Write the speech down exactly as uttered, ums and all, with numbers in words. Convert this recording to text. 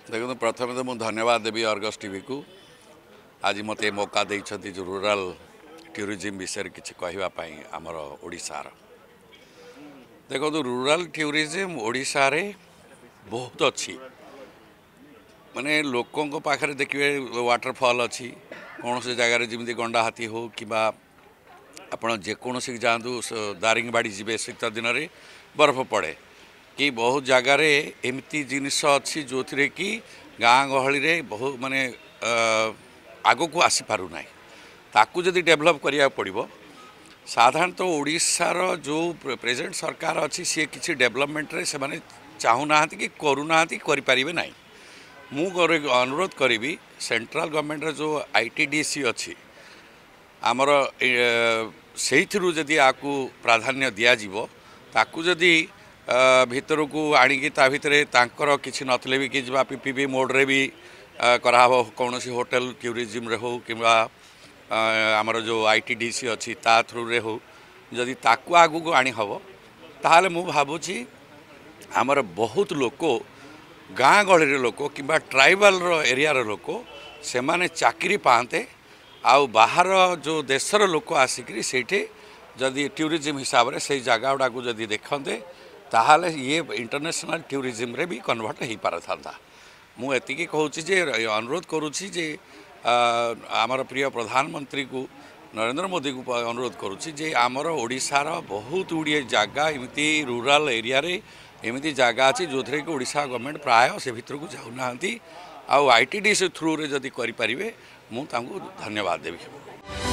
देखो प्रथम तो मुझे धन्यवाद देवी अर्गस टीवी को आज मत मौका देती जो रूराल टूरिज्म विषय किसी कहवाई आमर ओडिशार देखो तो रूराल टूरिज्म ओडिशा रे बहुत अच्छी माने लोकों पाखे देखिए वाटरफॉल अच्छी कौन से जगार जमी गंडा हाथी हो कि आपड़ जेकोसी जातु दारिंगबाड़ी जी शीत दिन में बर्फ पड़े कि बहुत जगार एमती जिनस अच्छी जो थी कि गाँ गहली रे बहुत माने आग को आसी पारु ना ताकू जदि डेभलप करिया पड़िबो साधारणतः ओडिशार जो प्रेजेंट सरकार अच्छी सी किसी डेभलपमेंट रे से माने चाहूना कि करूना करि परिबे नाही मु अनुरोध करी सेंट्रल गवर्नमेंट रे जो आईटीडीसी अच्छी आमर से जदि आपको प्राधान्य दिज्व ताकू जदि भितर को आणिकी ता भितर तांकर किसी नथिले भी कि पीपीपी मोड रे भी कराव कौन सी होटल टूरिज्म रे हो कि आमर जो आईटीडीसी अच्छी ता थ्रू रे हो जदि ताकू आगू को आनी हबो ताहाले मु भाबुची आमर बहुत लोक गाँ गहली लोक कि ट्राइबल एरिया लोक से माने चाकरी पाते आउ बाहर जो देशर लोक आसिक से जदि टूरिज्म हिसाब से से जगह गुड़ा को जदि देखते ताहले ये इंटरनेशनल टूरिज्म रे भी कन्वर्ट हो पार था मुझे कहूँ जे अनुरोध करुँची जे आमर प्रिय प्रधानमंत्री को नरेंद्र मोदी को अनुरोध करुँची जे आमर ओडिशार बहुत गुड़िए जगह एमती रूराल एरिया रे एमती जगह अच्छी जो थी कि ओडिशा गवर्नमेंट प्राय से भितर को जाऊना आईटीडीसी थ्रू रे जदि करें मुझे धन्यवाद देवी।